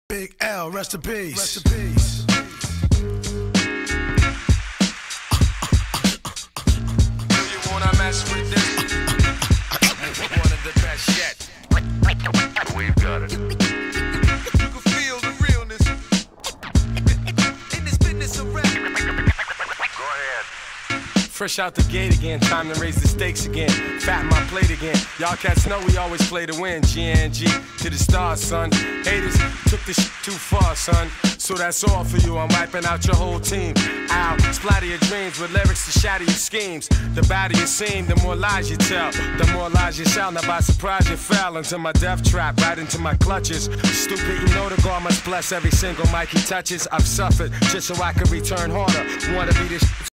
Big L, rest in peace. Rest in peace. Do you wanna mess with this? One of the best yet. We've got it. You can feel the realness in this business of rap. Go ahead. Fresh out the gate again, time to raise the stakes again. Fatten my plate again. Y'all cats know we always play to win. G&G to the stars, son. Haters took this too far, son. So that's all for you. I'm wiping out your whole team. Ow, splatter your dreams with lyrics to shatter your schemes. The badder you seem, the more lies you tell. The more lies you shout. Now by surprise you fell into my death trap, right into my clutches. Stupid, you know the God must bless every single mic he touches. I've suffered just so I can return harder. Wanna be this